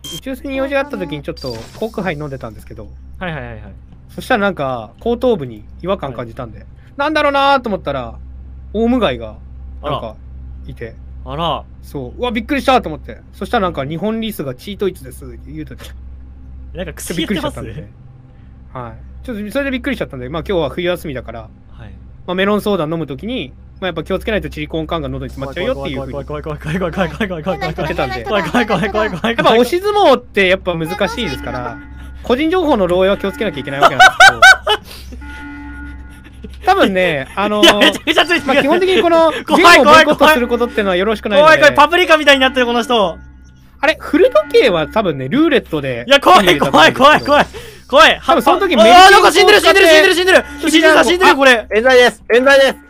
宇宙船に用事があった時にちょっとコークハイ飲んでたんですけど、 はいはいはいはい。 そしたらなんか後頭部に違和感感じたんで、なんだろうなーと思ったら、オウムガイがなんかいて、 あら。 そう、うわ、びっくりしたと思って、そしたらなんか日本リスがチートイツですって言うと、 なんかびっくりしちゃったんでね。はい。ちょっとそれでびっくりしちゃったんで、まあ今日は冬休みだから、 はい。 まあメロンソーダ飲むときに、まあやっぱ気をつけないとチリコンカンが喉に詰まっちゃうよっていうふうに怖い怖い怖い怖い怖い怖い怖い怖い怖い言ってたんで、 怖い怖い怖い怖い怖い。 やっぱ押し相撲ってやっぱ難しいですから、個人情報の漏洩は気をつけなきゃいけないわけなんですけど、多分ね、 めちゃくちゃついてる。 基本的にこのゲームをボイコットすることっていうのはよろしくないので。 怖い怖い、パプリカみたいになってるこの人。 あれ、古時計は多分ね、ルーレットで。 いや、怖い怖い怖い怖い。怖い。 多分その時ああ、なんか死んでる死んでる死んでる死んでる。死んでるこれ。 冤罪です冤罪です